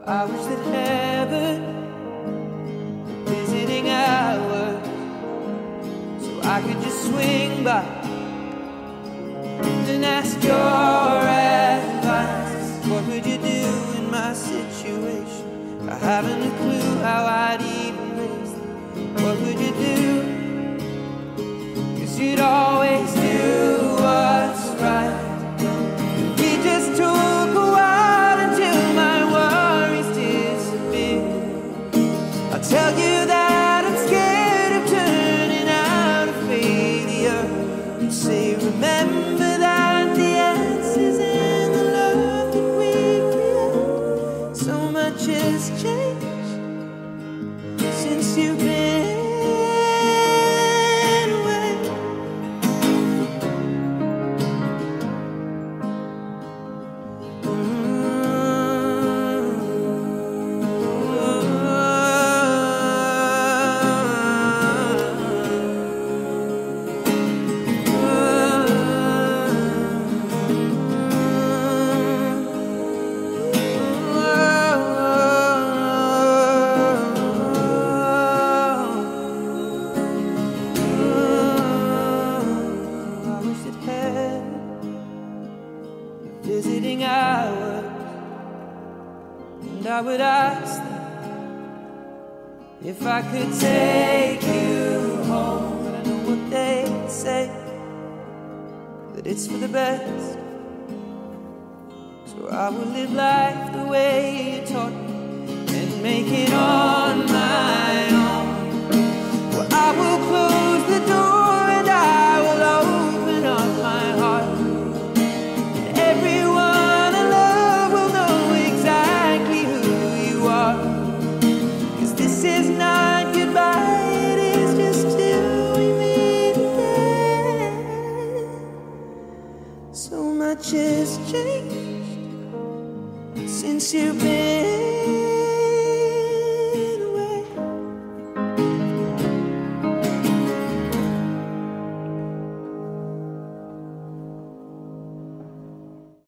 I wish that heaven were visiting hours, so I could just swing by and ask your advice. What would you do in my situation? I haven't a clue how I'd even raise them. What would you do? 'Cause you'd always do what's right. We just took a while until my worries disappeared. I'll tell you that I'm scared of turning out a failure. You say, remember that the answer's in the love that we create. So much has changed since you've been away. Visiting hours, and I would ask them if I could take you home. But I know what they say, that it's for the best. So I will live life the way you taught me and make it on my own. Well, I will close the door and I will open up my heart. Everyone I love will know exactly who you are. 'Cause this is not goodbye, it is just till we meet again. So much has changed since you've been